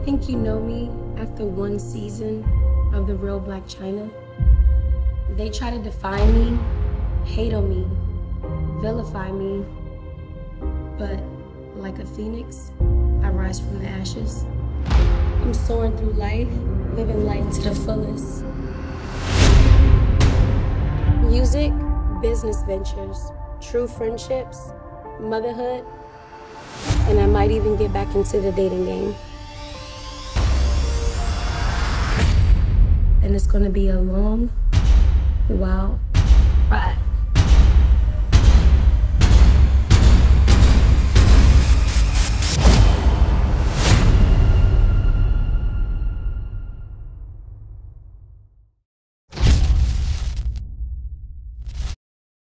think you know me after one season of the Real Blac Chyna. They try to define me, hate on me, vilify me, but like a phoenix, I rise from the ashes. I'm soaring through life, living life to the fullest. Music, business ventures, true friendships, motherhood, and I might even get back into the dating game. And it's gonna be a long, wild ride.